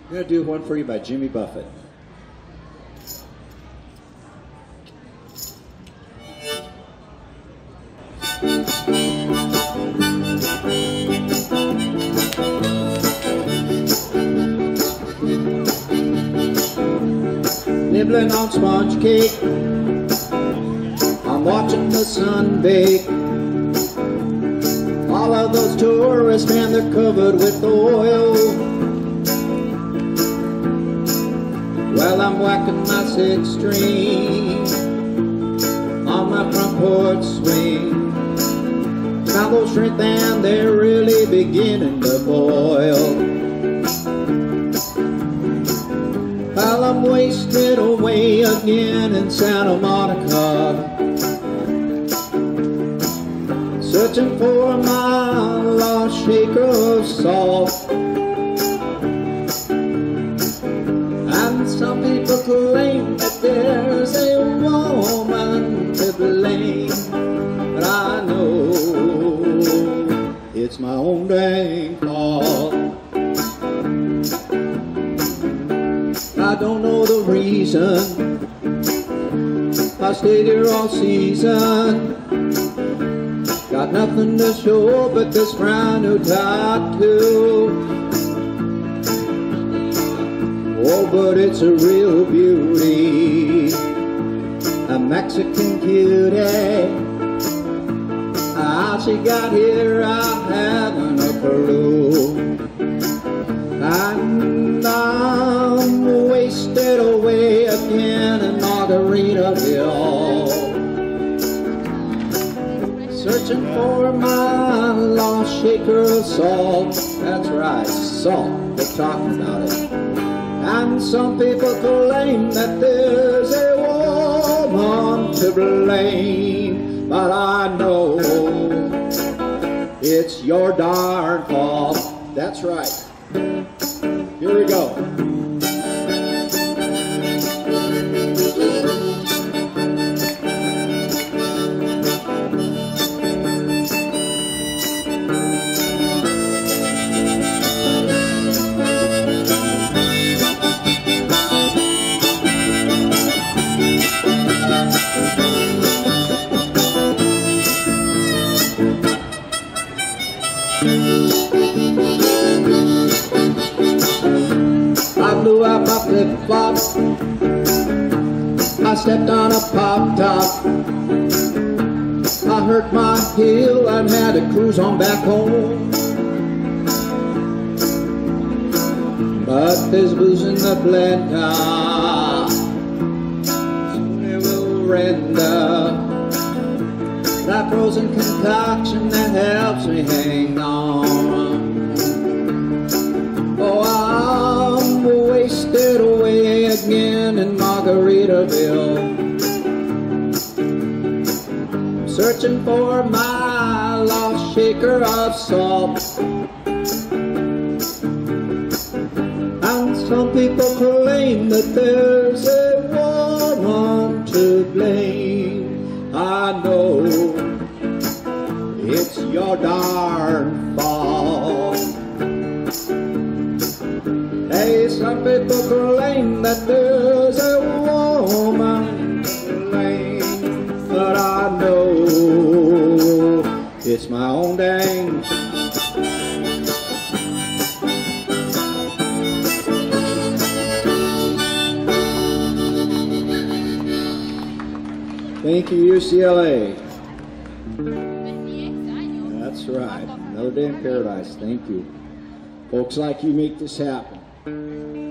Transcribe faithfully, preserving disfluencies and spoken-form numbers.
I'm going to do one for you by Jimmy Buffett. Nibbling on sponge cake, I'm watching the sun bake. All of those tourists, man, they're covered with oil. Well, I'm whacking my six string on my front porch swing. Now those shrimp, man, they're really beginning to boil. Well, I'm wasted away again in Santa Monica, searching for my lost shaker of salt. And some people claim that there's a woman to blame, but I know it's my own dang fault. I don't know the reason I stayed here all season. Got nothing to show but this brand new tattoo. Oh, but it's a real beauty, a Mexican cutie. How she got here, I haven't a clue. And I'm wasted away again in Margaritaville, searching for my lost shaker of salt. That's right, salt, they're talking about it. And some people claim that there's a woman to blame, but I know it's your darn fault. That's right. Here we go. I blew out my flip-flops, I stepped on a pop-top, I hurt my heel and had to cruise on back home. But there's booze in the blender, soon it will render that frozen concoction that helps me hang on. Oh, I'm wasted away again in Margaritaville, searching for my lost shaker of salt. And some people claim that there's a woman to blame. I know it's your darn fault. Hey, some people claim that there's a woman to blame, but I know it's my own dang. Thank you, U C L A. That's right. Another day in paradise. Thank you. Folks like you make this happen.